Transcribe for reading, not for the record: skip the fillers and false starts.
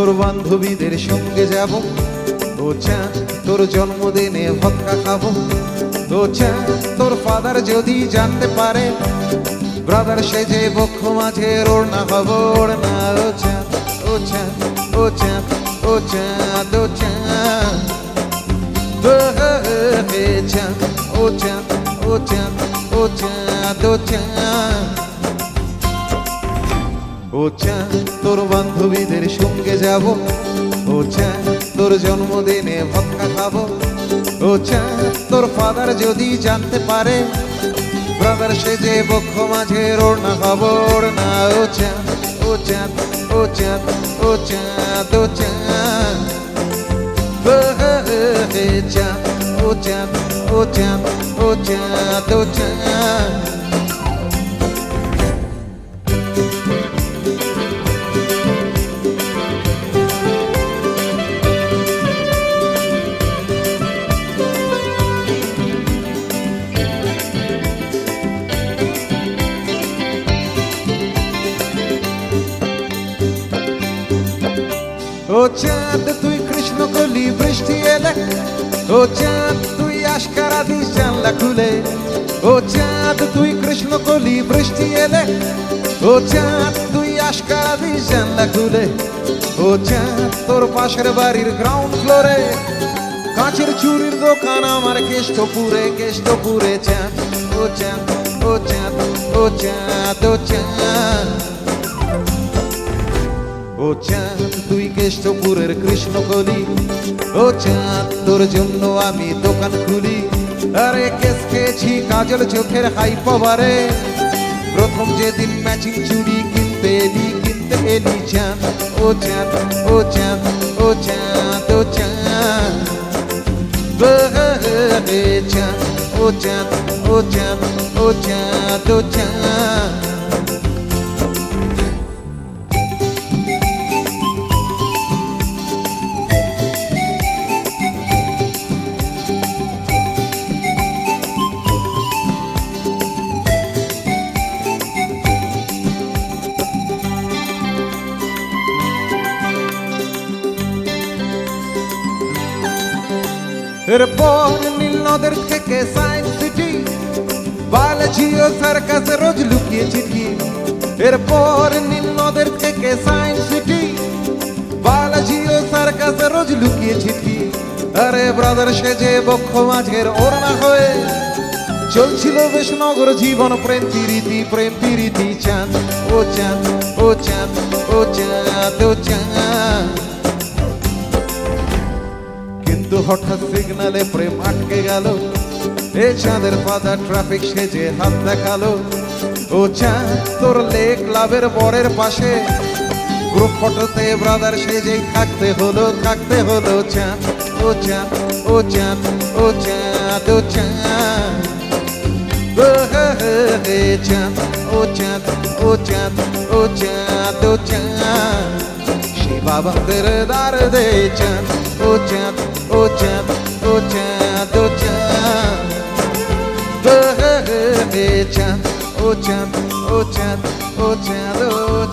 তোর বান্ধবীদের সঙ্গে যাব, ও চাঁদ তোর জন্মদিনে ভক্কা খাবো, ও চাঁদ তোর ফাদার যদি জানতে পারে, ব্রাদার সেজে বক্ষ মাঝে ওড়না হব ওড়না। ও চাঁদ ও চাঁদ ও চাঁদ ও চাঁদ ও চাঁদ হে চাঁদ ও চাঁদ ও চাঁদ ও চাঁদ ও চাঁদ। ও চাঁদ তোর বান্ধবীদের সঙ্গে যাব, ও চাঁদ তোর জন্মদিনে ভক্কা খাবো, ও চাঁদ তোর ফাদার যদি জানতে পারে, ব্রাদার সেজে বক্ষ মাঝে ওড়না হব ওড়না। ও চাঁদ ও চাঁদ ও চাঁদ ও চাঁদ ও চাঁদ হে চাঁদ ও চাঁদ ও চাঁদ ও চাঁদ ও চাঁদ। ও চাঁদ তুই কৃষ্ণ কলি বৃষ্টি এলে, ও চাঁদ তুই আশকারা দিস জানলা খুলে, ও চাঁদ তুই কৃষ্ণ কলি বৃষ্টি এলে, ও চাঁদ তুই আশকারা দিস জানলা খুলে, ও চাঁদ তোর পাশের বাড়ির গ্রাউন্ড ফ্লোরে কাঁচের চুরির দোকান আমার কেষ্টপুরে কেষ্টপুরে। চাঁদ ও চাঁদ ও চাঁদ ও চাঁদ ও চাঁদ ও চাঁদ তুই কেষ্টপুরের কৃষ্ণকলি, ও চাঁদ তোর জন্য আমি দোকান খুলি। আরে কেস খেয়েছি কাজল চোখের হাই পাওয়ারে, প্রথম যেদিন ম্যাচিং চুড়ি কিনতে এলি চাঁদ ও চাঁদ ও চাঁদ ও চাঁদ ও চাঁদ চাঁদ ও চাঁদ ও চাঁদ ও চাঁদ ও চাঁদ। এরপর নীল নদের থেকে সায়েন্স সিটি, বায়োলজি ও সার্কাস রোজ লুকিয়ে চিঠি। এরপর নীল নদের থেকে সায়েন্স সিটি, বায়োলজি ও সার্কাস রোজ লুকিয়ে চিঠি। আরে ব্রাদার সেজে বক্ষ মাঝের ওড়না হয়ে চলছিল বেশ নগর জীবন প্রেম প্রীতি। চাঁদ ও চাঁদ ও চাঁদ ও চাঁদ ও চাঁদ। কিন্তু হঠাৎ সিগনালে প্রেম আটকে গেল, এ চাঁদের ফাদার ট্রাফিক সেজে হাত দেখালো। ও চাঁদ তোর লেক ক্লাবের বরের পাশে গ্রুপ ফটোতে ব্রাদার সেজেই থাকতে হলো চাঁদ ও চাঁদ ও চাঁদ ও চাঁদ ও চাঁদ চাঁদ ও চাঁদ ও চাঁদ ও চাঁদ ও চাঁদ। শিবা বান্দের দার দে চাঁদ ও চাঁদ ও চাঁদ ও চাঁদ ও চাঁদ চাঁদ ও চাঁদ ও চাঁদ ও চাঁদ ও